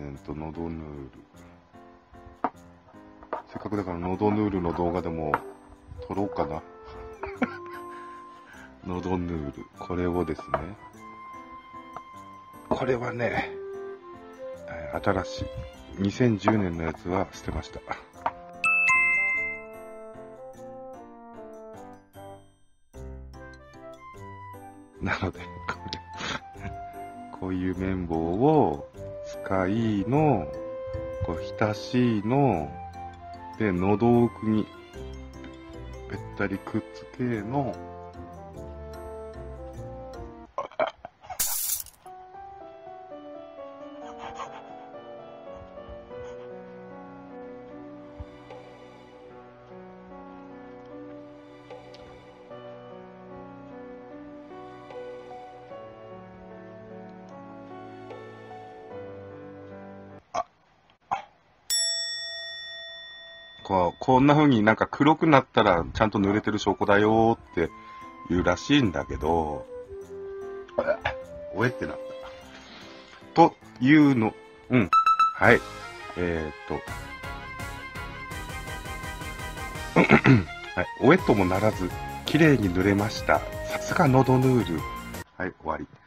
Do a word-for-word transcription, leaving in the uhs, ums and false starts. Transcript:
ーと、のどヌール。せっかくだからのどヌールの動画でも撮ろうかな。のどヌール。これをですね。これはね、新しい。にせんじゅうねんのやつは捨てました。なので、これ、こういう綿棒を使いの、こう、浸しの、で、喉奥に、べったりくっつけの、こう、こんな風になんか黒くなったらちゃんと濡れてる証拠だよって言うらしいんだけど、おえってなった。というの、うん。はい。えー、っと、はい。おえともならず、綺麗に濡れました。さすがのどヌール。はい、終わり。